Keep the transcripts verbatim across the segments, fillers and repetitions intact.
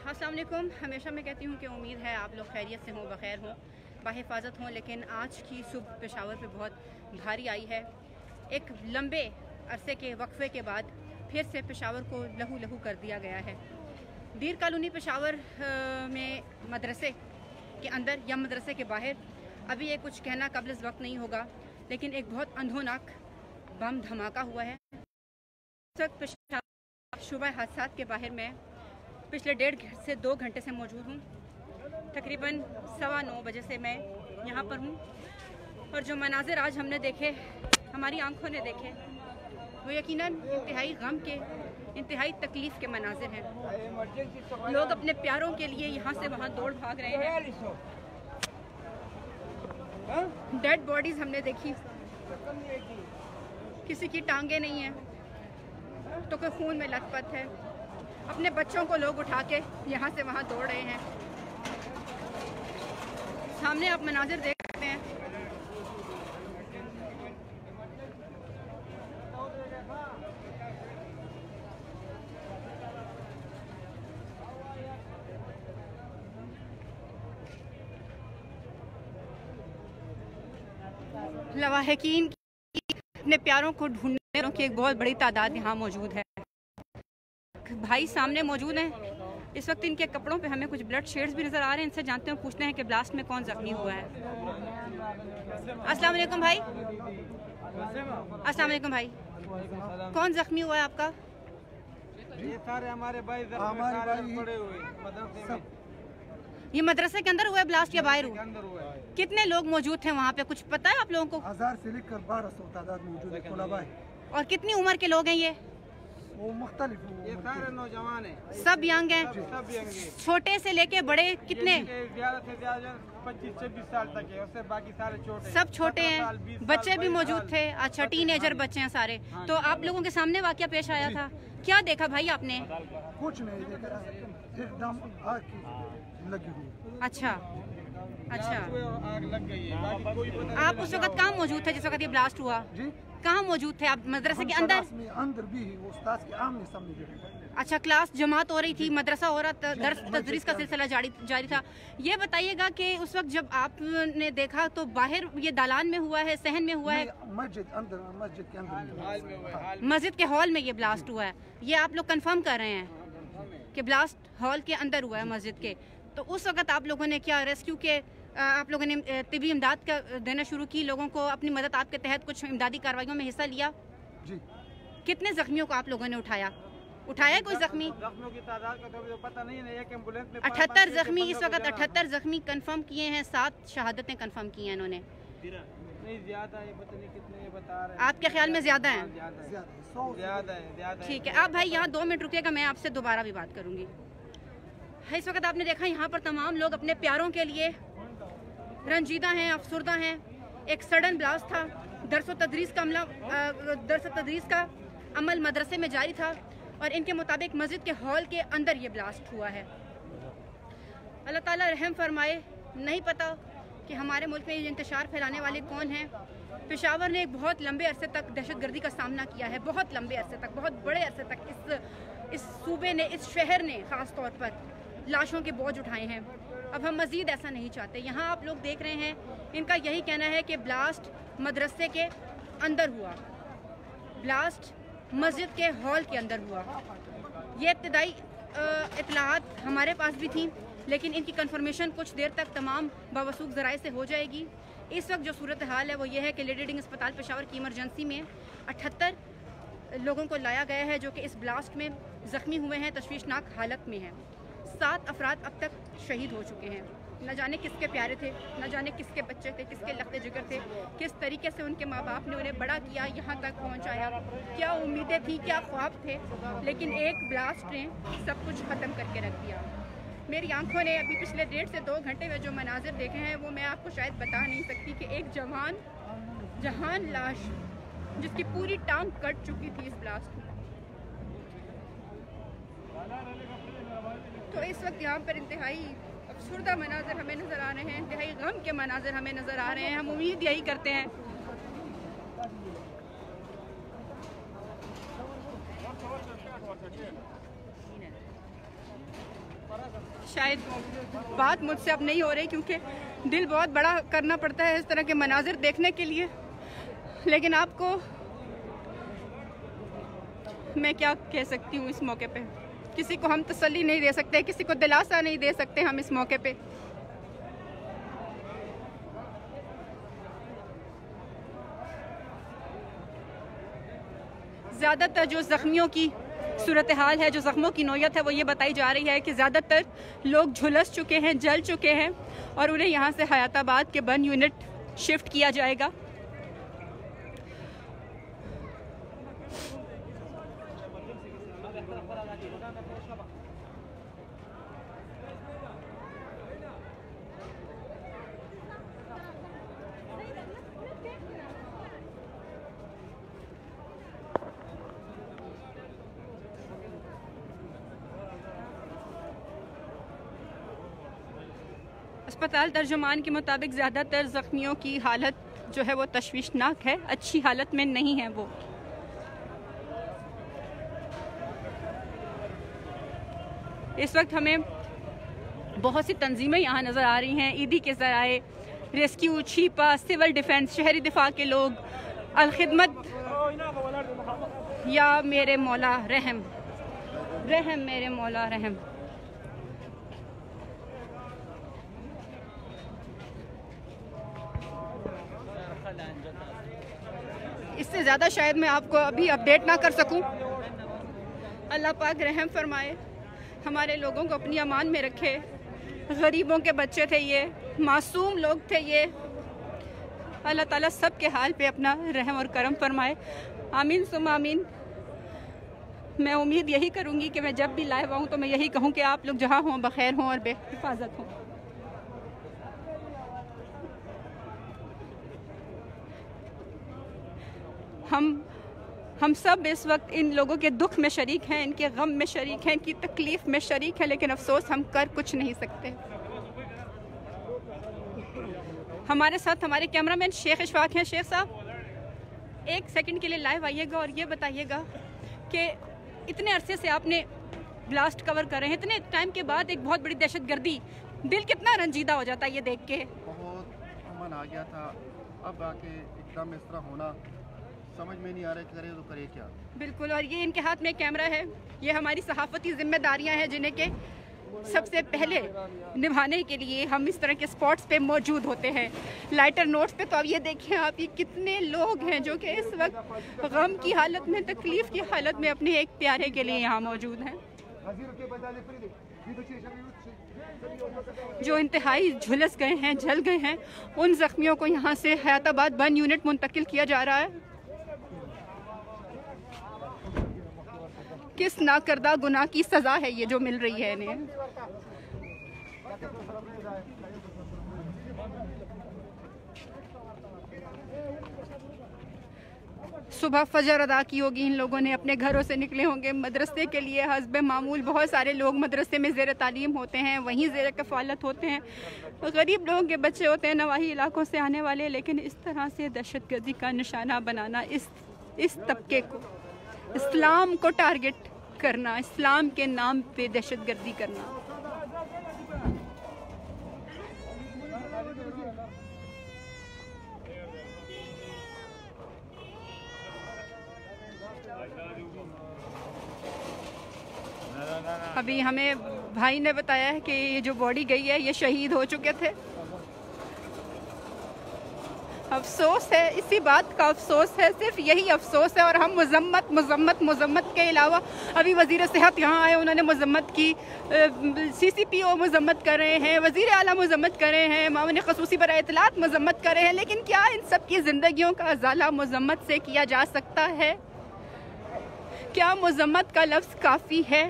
अस्सलाम वालेकुम। हमेशा मैं कहती हूँ कि उम्मीद है आप लोग खैरियत से हों, बखैर हों, बाहिफाजत हों, लेकिन आज की सुबह पेशावर पे बहुत भारी आई है। एक लंबे अरसे के वक्फे के बाद फिर से पेशावर को लहू लहू कर दिया गया है। दीर कॉलोनी पेशावर में मदरसे के अंदर या मदरसे के बाहर, अभी ये कुछ कहना कब्ल इस वक्त नहीं होगा, लेकिन एक बहुत अंधोनाक बम धमाका हुआ है। इस वक्त पेशावर शुबह हादसात के बाहर में पिछले डेढ़ से दो घंटे से मौजूद हूँ। तकरीबन सवा नौ बजे से मैं यहाँ पर हूँ और जो मनाजिर आज हमने देखे, हमारी आंखों ने देखे, वो यकीनन इंतहाई गम के, इंतहाई तकलीफ़ के मनाजिर हैं। लोग अपने प्यारों के लिए यहाँ से वहाँ दौड़ भाग रहे हैं। डेड बॉडीज़ हमने देखी, किसी की टांगे नहीं है तो कोई खून में लथपथ है। अपने बच्चों को लोग उठा के यहाँ से वहाँ दौड़ रहे हैं। सामने आप मनाजिर देख सकते हैं। लवाहिकीन अपने प्यारों को ढूंढने की एक बहुत बड़ी तादाद यहाँ मौजूद है। भाई सामने मौजूद हैं। इस वक्त इनके कपड़ों पे हमें कुछ ब्लड शेड्स भी नजर आ रहे हैं। इनसे जानते हैं, पूछते हैं कि ब्लास्ट में कौन जख्मी हुआ है। अस्सलाम वालेकुम भाई। अस्सलाम वालेकुम भाई। कौन जख्मी हुआ है आपका? ये सारे हमारे भाई हमारे भाई पड़े हुए मदरसे में। ये मदरसे के अंदर हुआ है ब्लास्ट या बाहर हुआ? कितने लोग मौजूद थे वहाँ पे, कुछ पता है आप लोगों को? हजार से लेकर बारह सौ तादाद मौजूद है। और कितनी उम्र के लोग हैं ये? वो मुख्तलिफ, ये सारे नौजवान हैं, सब यंग हैं, सब यंग हैं, छोटे से लेके बड़े। कितने? ज्यादा से ज्यादा पच्चीस छब्बीस साल तक है, उससे बाकी सारे छोटे, सब छोटे हैं। बच्चे भी मौजूद थे। अच्छा, टीनेजर बच्चे हैं सारे। तो आप लोगों के सामने वाकया पेश आया था, क्या देखा भाई आपने? कुछ नहीं देखा, एकदम आग की लगी हुई। अच्छा अच्छा, आग लग गई है। आप उस वक्त कहाँ मौजूद थे जिस वक्त ये ब्लास्ट हुआ? जी, कहाँ मौजूद थे आप? मदरसे के अंदर? अंदर भी उस्ताद के आमने सामने। अच्छा, क्लास जमात हो रही थी, मदरसा हो रहा था, दर्स तदरीस का सिलसिला जारी जारी था। ये बताइएगा कि उस वक्त जब आपने देखा तो बाहर ये दालान में हुआ है, सहन में हुआ है? मस्जिद अंदर, मस्जिद के अंदर, मस्जिद के हॉल में ये ब्लास्ट हुआ है। ये आप लोग कंफर्म कर रहे हैं कि ब्लास्ट हॉल के अंदर हुआ है मस्जिद के? तो उस वक्त आप लोगों ने क्या रेस्क्यू के, आप लोगों ने तिबी इमदाद का देना शुरू की, लोगों को अपनी मदद आपके तहत कुछ इमदादी कार्रवाइयों में हिस्सा लिया? जी। कितने जख्मियों को आप लोगों ने उठाया? उठाया कोई जख्मी? जख्मियों की तादाद का तो पता नहीं है। एक एम्बुलेंस में अठहत्तर जख्मी इस वक्त अठहत्तर जख्मी कंफर्म किए हैं, सात शहादतें कंफर्म की हैं इन्होंने। नहीं, ज्यादा है, पता नहीं कितने बता रहे हैं। आपके ख्याल में ज्यादा है? ज्यादा है, ज्यादा। ठीक है, आप भाई यहाँ दो मिनट रुकिएगा, मैं आपसे दोबारा भी बात करूंगी। इस वक्त आपने देखा यहाँ पर तमाम लोग अपने प्यारों के लिए रंजीदा हैं, अफसुर्दा हैं। एक सडन ब्लास्ट था। दरस तदरीस का अमला दरस तदरीस का अमल मदरसे में जारी था और इनके मुताबिक मस्जिद के हॉल के अंदर ये ब्लास्ट हुआ है। अल्लाह ताला रहम फरमाए। नहीं पता कि हमारे मुल्क में ये इंतशार फैलाने वाले कौन हैं। पेशावर ने एक बहुत लंबे अरसे तक दहशतगर्दी का सामना किया है, बहुत लंबे अरसे तक, बहुत बड़े अरसे तक इस इस सूबे ने, इस शहर ने ख़ास तौर पर लाशों के बोझ उठाए हैं। अब हम मज़ीद ऐसा नहीं चाहते। यहाँ आप लोग देख रहे हैं, इनका यही कहना है कि ब्लास्ट मदरसे के अंदर हुआ, ब्लास्ट मस्जिद के हॉल के अंदर हुआ। ये इब्तदाई इत्तलात हमारे पास भी थी, लेकिन इनकी कंफर्मेशन कुछ देर तक तमाम बावसूख ज़राए से हो जाएगी। इस वक्त जो सूरत हाल है वो ये है कि लेडी रेडिंग अस्पताल पेशावर की इमरजेंसी में अठहत्तर लोगों को लाया गया है जो कि इस ब्लास्ट में ज़ख्मी हुए हैं, तशवीशनाक हालत में हैं। सात अफराद अब तक शहीद हो चुके हैं। न जाने किसके प्यारे थे, न जाने किसके बच्चे थे, किसके लख्ते जिगर थे, किस तरीके से उनके माँ बाप ने उन्हें बड़ा किया, यहाँ तक पहुँचाया, क्या उम्मीदें थी, क्या ख्वाब थे, लेकिन एक ब्लास्ट ने सब कुछ ख़त्म करके रख दिया। मेरी आंखों ने अभी पिछले डेढ़ से दो घंटे में जो मनाजिर देखे हैं वो मैं आपको शायद बता नहीं सकती कि एक जवान जहान लाश जिसकी पूरी टांग कट चुकी थी इस ब्लास्ट में। तो इस वक्त यहाँ पर इंतहाई अफसुर्दा मनाजिर हमें नज़र आ रहे हैं, इंतहाई गम के मनाजिर हमें नज़र आ रहे हैं। हम उम्मीद यही करते हैं शायद बात मुझसे अब नहीं हो रही, क्योंकि दिल बहुत बड़ा करना पड़ता है इस तरह के मनाजिर देखने के लिए। लेकिन आपको मैं क्या कह सकती हूँ इस मौके पे, किसी को हम तसल्ली नहीं दे सकते, किसी को दिलासा नहीं दे सकते हम इस मौके पे। ज़्यादातर जो ज़ख्मियों की सूरत हाल है, जो ज़ख्मों की नौयत है, वो ये बताई जा रही है कि ज़्यादातर लोग झुलस चुके हैं, जल चुके हैं और उन्हें यहाँ से हयाताबाद के बर्न यूनिट शिफ्ट किया जाएगा। अस्पताल तर्जुमान के मुताबिक ज़्यादातर ज़ख्मियों की हालत जो है वो तशवीशनाक है, अच्छी हालत में नहीं है वो। इस वक्त हमें बहुत सी तंजीमें यहाँ नज़र आ रही हैं, ईदी के ज़राए, रेस्क्यू, छीपा, सिविल डिफेंस, शहरी दिफा के लोग, अलखिदमत या मेरे मौला रहम, रहम मेरे मौला रहम। इससे ज़्यादा शायद मैं आपको अभी अपडेट ना कर सकूं। अल्लाह पाक रहम फरमाए, हमारे लोगों को अपनी अमान में रखे। गरीबों के बच्चे थे ये, मासूम लोग थे ये। अल्लाह ताला सब के हाल पे अपना रहम और करम फरमाए। आमीन सुम आमीन। मैं उम्मीद यही करूँगी कि मैं जब भी लाइव आऊँ तो मैं यही कहूँ कि आप लोग जहाँ हों बखैर हों और बेहिफाजत हों। हम हम सब इस वक्त इन लोगों के दुख में शरीक हैं, इनके गम में शरीक हैं, इनकी तकलीफ में शरीक हैं, लेकिन अफसोस हम कर कुछ नहीं सकते। हमारे साथ हमारे कैमरामैन शेख इशफाक हैं। शेख साहब एक सेकंड के लिए लाइव आइएगा और ये बताइएगा कि इतने अरसे से आपने ब्लास्ट कवर कर रहे हैं, इतने टाइम के बाद एक बहुत बड़ी दहशतगर्दी, दिल कितना रंजीदा हो जाता है ये देख के। बहुत अमन आ गया था, अब आके एकदम इस तरह होना समझ में नहीं आ रहा है कि करे तो करे क्या। बिल्कुल, और ये इनके हाथ में कैमरा है, ये हमारी सहाफ़ती जिम्मेदारियां हैं जिन्हें के सबसे पहले निभाने के लिए हम इस तरह के स्पॉट्स पे मौजूद होते हैं। लाइटर नोट्स पे तो अब ये देखिए आप, ये कितने लोग हैं जो कि इस वक्त गम की हालत में, तकलीफ की हालत में अपने एक प्यारे के लिए यहाँ मौजूद हैं, जो इंतहाई झुलस गए हैं, जल गए हैं। उन जख्मियों को यहाँ से हयाताबाद बर्न यूनिट मुंतकिल किया जा रहा है। किस नाकर्दा गुनाह की सज़ा है ये जो मिल रही है इन्हें। सुबह फजर अदा की होगी, इन लोगों ने अपने घरों से निकले होंगे मदरसे के लिए। हस्बे मामूल बहुत सारे लोग मदरसे में ज़ेर तालीम होते हैं, वहीं ज़ेर कफ़ालत होते हैं, गरीब लोगों के बच्चे होते हैं, नवाही इलाकों से आने वाले। लेकिन इस तरह से दहशतगर्दी का निशाना बनाना, इस इस तबके को, इस्लाम को टारगेट करना, इस्लाम के नाम पे दहशतगर्दी करना, अभी हमें भाई ने बताया है कि ये जो बॉडी गई है ये शहीद हो चुके थे। अफसोस है, इसी बात का अफसोस है, सिर्फ यही अफसोस है। और हम मजम्मत मजम्मत मजम्मत के अलावा, अभी वज़ीर सेहत यहाँ आए, उन्होंने मजम्मत की, सी सी पी ओ मजम्मत कर रहे हैं, वज़ीर आला मजम्मत कर रहे हैं, मामून ख़ुसूसी बराए इत्तलात मजम्मत कर रहे हैं। लेकिन क्या इन सब की ज़िंदगियों का अज़ाला मजम्मत से किया जा सकता है? क्या मजम्मत का लफ्ज़ काफ़ी है?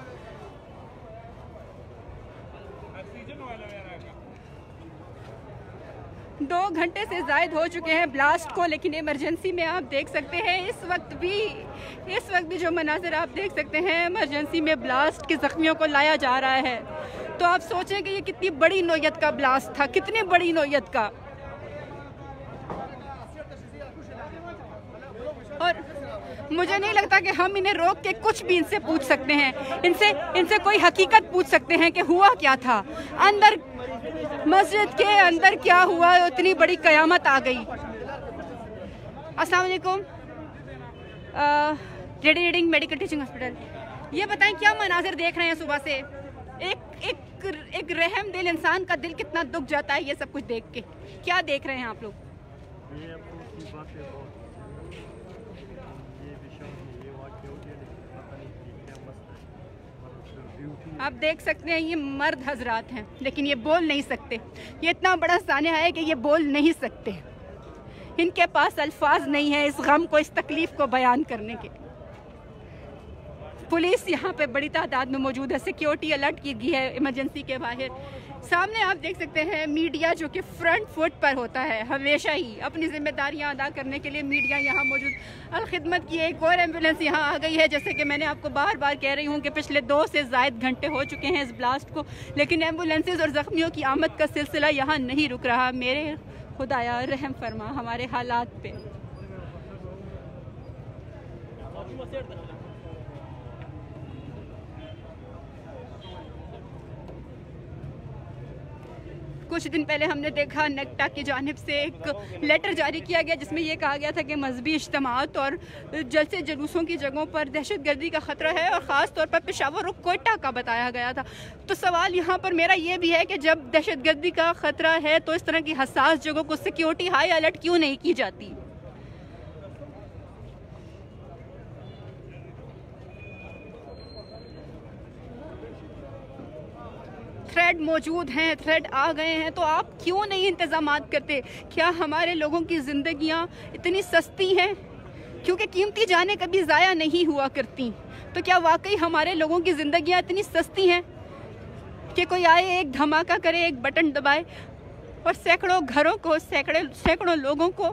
दो घंटे से ज़ायद हो चुके हैं ब्लास्ट को, लेकिन इमरजेंसी में आप देख सकते हैं इस वक्त भी इस वक्त भी जो मनाज़िर आप देख सकते हैं, इमरजेंसी में ब्लास्ट के ज़ख्मियों को लाया जा रहा है। तो आप सोचें कि ये कितनी बड़ी नौयत का ब्लास्ट था, कितनी बड़ी नौयत का। और मुझे नहीं लगता कि हम इन्हें रोक के कुछ भी इनसे पूछ सकते हैं। इनसे इनसे कोई हकीकत पूछ सकते हैं कि हुआ क्या था अंदर, मस्जिद के अंदर क्या हुआ, इतनी बड़ी कयामत आ गई। अस्सलाम वालेकुम, रेडिएटिंग मेडिकल टीचिंग हॉस्पिटल, ये बताएं क्या मनाजिर देख रहे हैं सुबह से? एक एक एक रहम दिल इंसान का दिल कितना दुख जाता है ये सब कुछ देख के। क्या देख रहे हैं आप लोग? आप देख सकते हैं ये मर्द हजरात हैं, लेकिन ये बोल नहीं सकते। ये इतना बड़ा सानिया है कि ये बोल नहीं सकते। इनके पास अल्फाज नहीं है इस गम को, इस तकलीफ को बयान करने के। पुलिस यहाँ पे बड़ी तादाद में मौजूद है, सिक्योरिटी अलर्ट की गई है इमरजेंसी के बाहर। सामने आप देख सकते हैं मीडिया जो कि फ्रंट फुट पर होता है हमेशा ही, अपनी जिम्मेदारियां अदा करने के लिए मीडिया यहाँ मौजूद। अलखिदमत की एक और एम्बुलेंस यहाँ आ गई है। जैसे कि मैंने आपको बार बार कह रही हूँ कि पिछले दो से ज़ायद घंटे हो चुके हैं इस ब्लास्ट को, लेकिन एम्बुलेंसेज और ज़ख्मियों की आमद का सिलसिला यहाँ नहीं रुक रहा। मेरे खुदाया रहम फरमा हमारे हालात पे। कुछ दिन पहले हमने देखा नेक्टा की जानिब से एक लेटर जारी किया गया जिसमें यह कहा गया था कि मजहबी इज्तिमात और जलसे जुलूसों की जगहों पर दहशत गर्दी का ख़तरा है, और ख़ास तौर पर पेशावर और कोयटा का बताया गया था। तो सवाल यहाँ पर मेरा ये भी है कि जब दहशत गर्दी का ख़तरा है तो इस तरह की हसास जगहों को सिक्योरिटी हाई अलर्ट क्यों नहीं की जाती? थ्रेड मौजूद हैं, थ्रेड आ गए हैं, तो आप क्यों नहीं इंतजामात करते? क्या हमारे लोगों की ज़िंदगियां इतनी सस्ती हैं? क्योंकि कीमती जाने कभी ज़ाया नहीं हुआ करती। तो क्या वाकई हमारे लोगों की ज़िंदगियां इतनी सस्ती हैं कि कोई आए, एक धमाका करे, एक बटन दबाए और सैकड़ों घरों को, सैकड़े सैकड़ों लोगों को